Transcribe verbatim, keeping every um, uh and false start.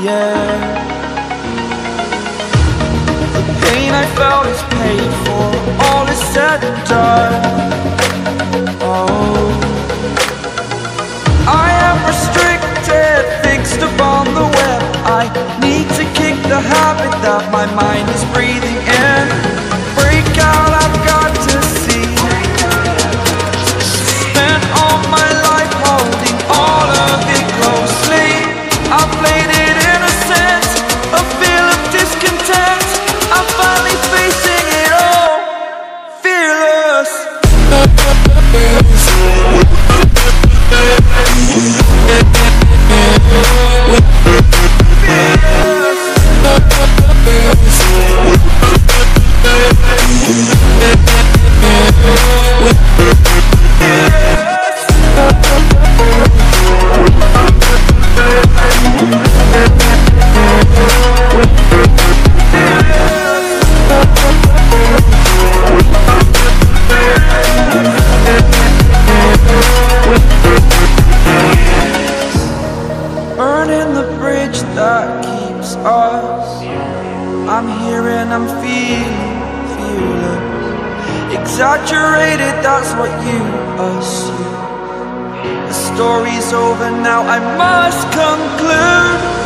air. The pain I felt is paid for, all is said and done. Oh, I am restricted, fixed upon the web. I need to kick the habit that my mind is breathing in. Break out, I've got to see. Spent all my life holding all of it closely. I played it innocent, a feel of discontent. I'm finally facing it all, fearless. Burning the bridge that keeps us. I'm here and I'm feeling fearless. Exaggerated, that's what you assume. The story's over now, I must conclude.